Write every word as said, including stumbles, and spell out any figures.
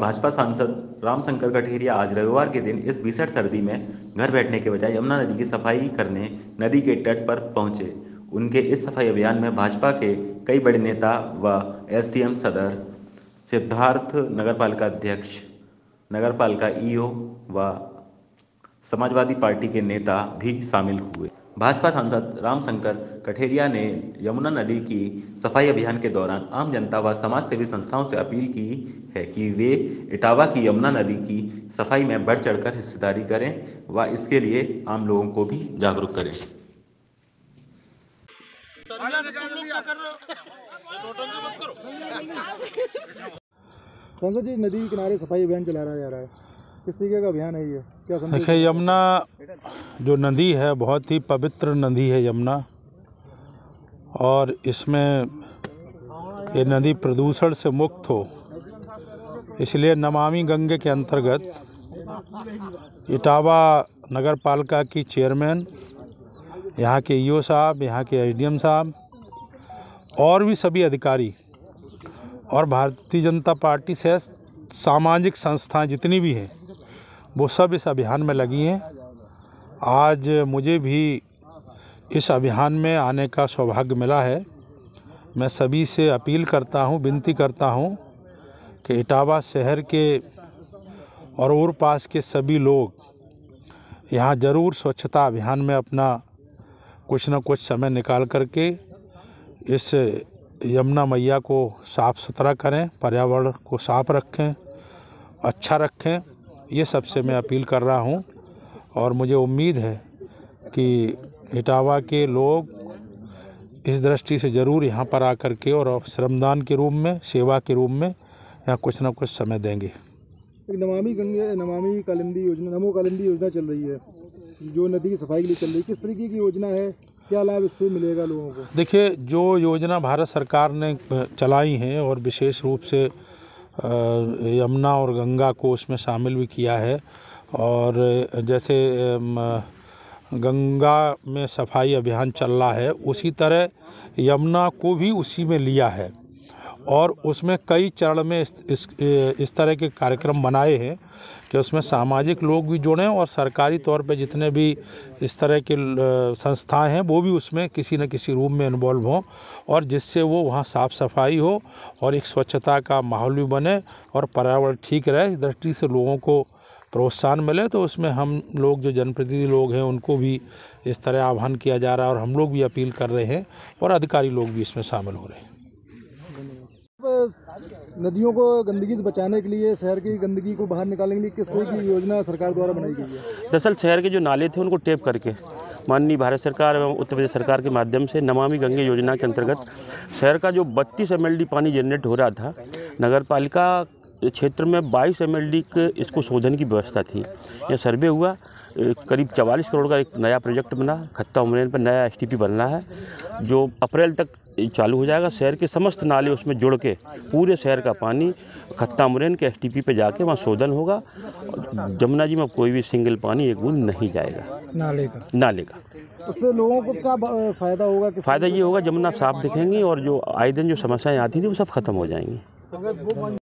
भाजपा सांसद रामशंकर कठेरिया आज रविवार के दिन इस भीषण सर्दी में घर बैठने के बजाय यमुना नदी की सफाई करने नदी के तट पर पहुंचे। उनके इस सफाई अभियान में भाजपा के कई बड़े नेता व एसडीएम सदर, सिद्धार्थ नगरपालिका अध्यक्ष, नगरपालिका ईओ व समाजवादी पार्टी के नेता भी शामिल हुए। भाजपा सांसद रामशंकर कठेरिया ने यमुना नदी की सफाई अभियान के दौरान आम जनता व समाज सेवी संस्थाओं से अपील की है कि वे इटावा की यमुना नदी की सफाई में बढ़ चढ़कर हिस्सेदारी करें व इसके लिए आम लोगों को भी जागरूक करें। सांसद जी, नदी के किनारे सफाई अभियान चलाया जा रहा है, किस तरीके का अभियान है ये, क्या संदेश? देखिए, यमुना जो नदी है बहुत ही पवित्र नदी है यमुना, और इसमें ये नदी प्रदूषण से मुक्त हो इसलिए नमामि गंगे के अंतर्गत इटावा नगर पालिका की चेयरमैन, यहाँ के ईओ साहब, यहाँ के एसडीएम साहब और भी सभी अधिकारी और भारतीय जनता पार्टी से सामाजिक संस्थाएं जितनी भी हैं वो सब इस अभियान में लगी हैं। आज मुझे भी इस अभियान में आने का सौभाग्य मिला है। मैं सभी से अपील करता हूं, विनती करता हूं कि इटावा शहर के और और पास के सभी लोग यहाँ ज़रूर स्वच्छता अभियान में अपना कुछ न कुछ समय निकाल करके इस यमुना मैया को साफ़ सुथरा करें, पर्यावरण को साफ रखें, अच्छा रखें। ये सबसे मैं अपील कर रहा हूं और मुझे उम्मीद है कि इटावा के लोग इस दृष्टि से ज़रूर यहाँ पर आकर के और श्रमदान के रूप में, सेवा के रूप में यहाँ कुछ ना कुछ समय देंगे। नमामि गंगे, नमामि कालिंदी योजना, नमो कालिंदी योजना चल रही है जो नदी की सफाई के लिए चल रही है, किस तरीके की योजना है, क्या लाभ इससे मिलेगा लोगों को? देखिए, जो योजना भारत सरकार ने चलाई हैं और विशेष रूप से यमुना और गंगा को उसमें शामिल भी किया है, और जैसे गंगा में सफाई अभियान चल रहा है उसी तरह यमुना को भी उसी में लिया है और उसमें कई चरण में इस, इस इस तरह के कार्यक्रम बनाए हैं कि उसमें सामाजिक लोग भी जुड़ें और सरकारी तौर पे जितने भी इस तरह के संस्थाएं हैं वो भी उसमें किसी न किसी रूप में इन्वॉल्व हों, और जिससे वो वहाँ साफ़ सफाई हो और एक स्वच्छता का माहौल भी बने और पर्यावरण ठीक रहे। इस दृष्टि से लोगों को प्रोत्साहन मिले, तो उसमें हम लोग जो जनप्रतिनिधि लोग हैं उनको भी इस तरह आह्वान किया जा रहा है और हम लोग भी अपील कर रहे हैं और अधिकारी लोग भी इसमें शामिल हो रहे हैं। नदियों को गंदगी से बचाने के लिए, शहर की गंदगी को बाहर निकालने के लिए किस तरह की योजना सरकार द्वारा बनाई गई है? दरअसल शहर के जो नाले थे उनको टेप करके माननीय भारत सरकार एवं उत्तर प्रदेश सरकार के माध्यम से नमामि गंगे योजना के अंतर्गत शहर का जो बत्तीस एम एल डी पानी जनरेट हो रहा था, नगर पालिका क्षेत्र में बाईस एम एल डी के इसको शोधन की व्यवस्था थी। यह सर्वे हुआ, करीब चवालीस करोड़ का एक नया प्रोजेक्ट बना, खत्ता उमरेन पर नया एस टी पी बनना है जो अप्रैल तक चालू हो जाएगा। शहर के समस्त नाले उसमें जुड़ के पूरे शहर का पानी खत्ता उमरेन के एस टी पी पे जाके वहाँ शोधन होगा। जमुना जी में कोई भी सिंगल पानी एक बूंद नहीं जाएगा नाले का नाले का उससे लोगों को क्या फ़ायदा होगा? फ़ायदा ये होगा, जमुना साफ दिखेंगी और जो आए दिन जो समस्याएं आती थी वो सब खत्म हो जाएंगी।